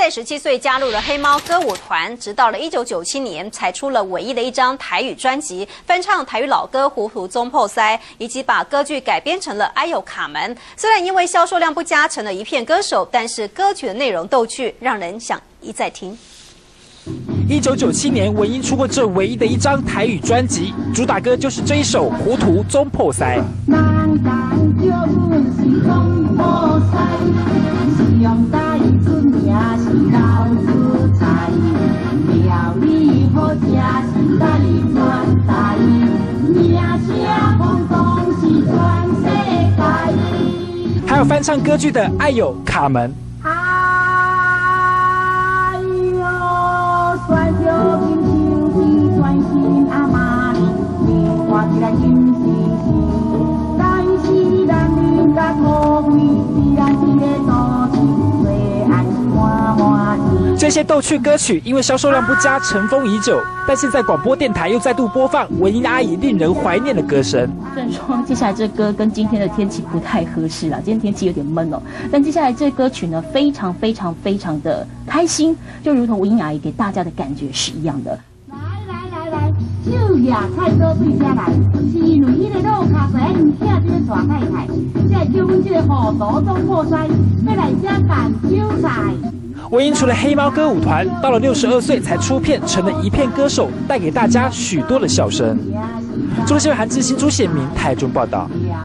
在17岁加入了黑猫歌舞团，直到了1997年才出了唯一的一张台语专辑，翻唱台语老歌《糊涂中破塞》，以及把歌剧改编成了《哎呦卡门》。虽然因为销售量不佳成了一片歌手，但是歌曲的内容逗趣，让人想一再听。 1997年，文英出过这唯一的一张台语专辑，主打歌就是这一首《糊涂中破塞》。还有翻唱歌剧的《哎呦卡门》。这些逗趣歌曲因为销售量不佳，尘封已久。但现在广播电台又再度播放文英阿姨令人怀念的歌声。 虽然说接下来这歌跟今天的天气不太合适啦，今天天气有点闷哦。但接下来这歌曲呢，非常的开心，就如同文英阿姨给大家的感觉是一样的。来，手举菜刀对遮来，是因为迄个老卡仔唔听这个大太太，才叫阮这个糊涂中破塞要来遮办酒菜。 文英除了黑猫歌舞团，到了62岁才出片，成了一片歌手，带给大家许多的笑声。中新闻韩志新、朱显明台中报道。